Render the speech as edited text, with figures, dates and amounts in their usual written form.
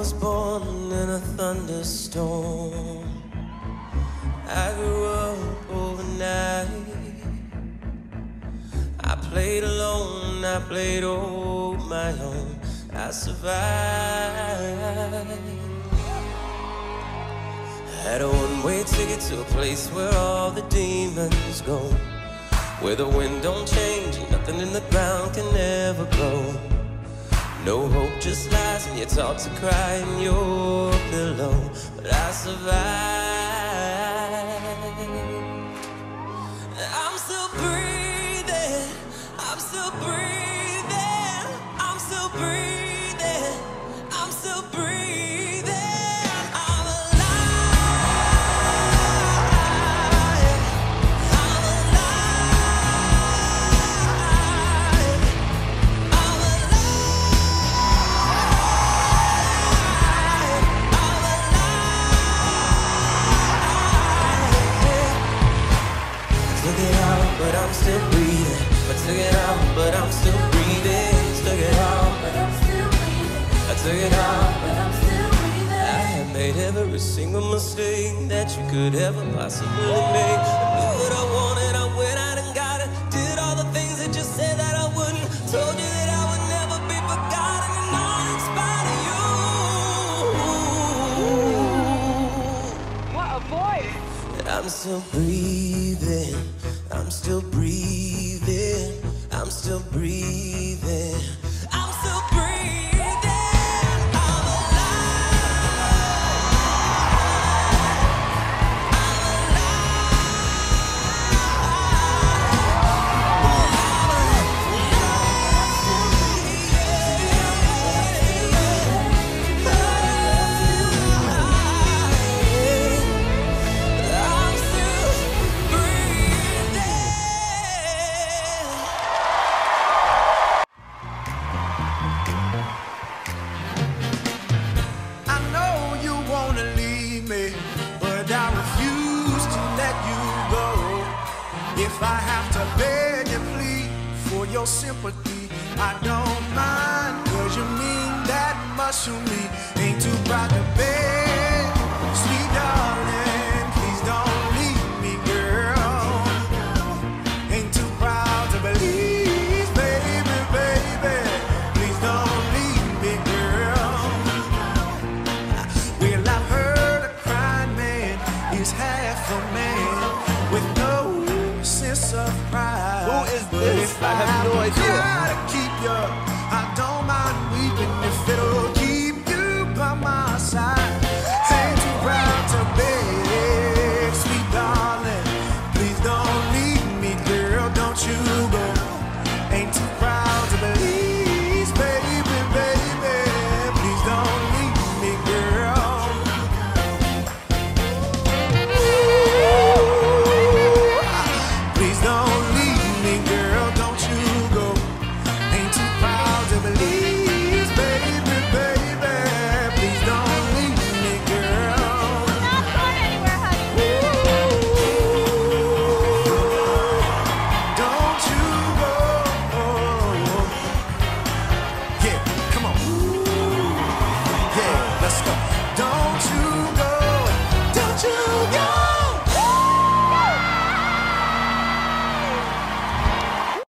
was born in a thunderstorm. I grew up overnight. I played alone, I played all my own. I survived. Had a one-way ticket to a place where all the demons go, where the wind don't change, nothing in the ground can ever grow. No hope, just lies, and you're taught to cry in your pillow. But I survived. I'm still breathing, I'm still breathing, I'm still breathing, I'm still breathing. I'm alive, I'm alive, I'm took it out, but I'm still breathing. I took it out, but I'm still breathing. Took it out, but I'm still breathing. I took it out, but I'm still breathing. I had made every single mistake that you could ever possibly make. I knew what I wanted, I went out and got it. Did all the things that you said that I wouldn't. Told you that I would never be forgotten, and all in spite of you. What a voice! I'm still breathing, I'm still breathing, I'm still breathing, I'm still breathing, I'm but I refuse to let you go. If I have to beg and plead for your sympathy, I don't mind, 'cause you mean that much to me. Ain't too proud to beg, sweet darling, please don't leave me, girl. Ain't too proud to believe, baby, baby, please don't leave me, girl. Well, I've heard a crying man is half a man with no sense of pride. Who is this? I have no idea. Gotta keep your